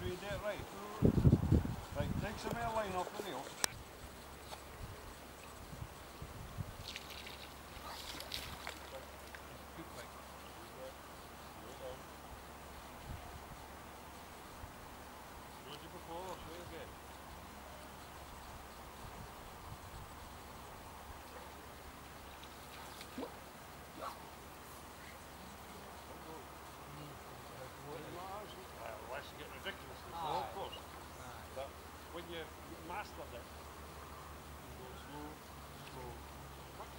way you do it right. Right, take some more line off the reel. Get ridiculous, of course. But when you mastered it, you go slow, slow, quick.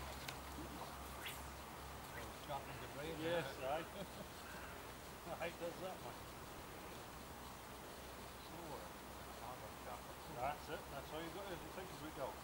Sharpening the brain. Yes, aye. Aye, does that much. Slower, harder, sharper. That's it, that's all you got to think about now.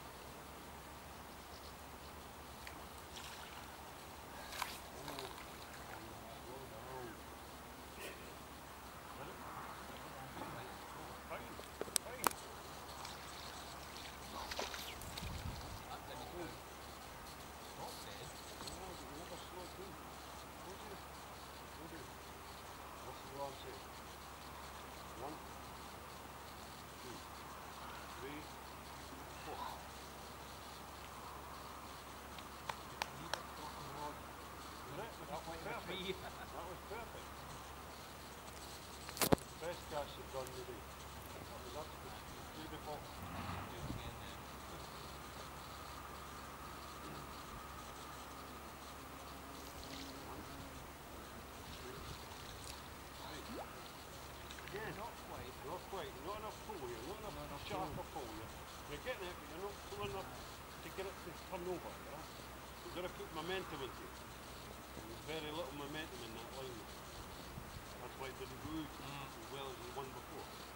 That was perfect. That was the best cast you've done today. That was absolutely beautiful. Yeah, not quite. Not quite. Not enough pull here. Not enough sharper pull here. You're getting it, but you're not pulling enough to get it to turn over. You know? You've got to put momentum into it. There's very little momentum in that line. That's why it didn't go out as well as the one before.